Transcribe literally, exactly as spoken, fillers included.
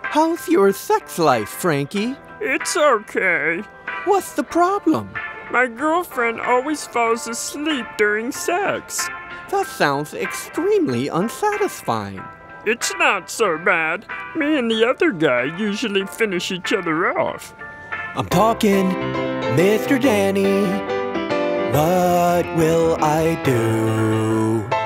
How's your sex life, Frankie? It's okay. What's the problem? My girlfriend always falls asleep during sex. That sounds extremely unsatisfying. It's not so bad. Me and the other guy usually finish each other off. I'm talking, Mister Danny. What will I do?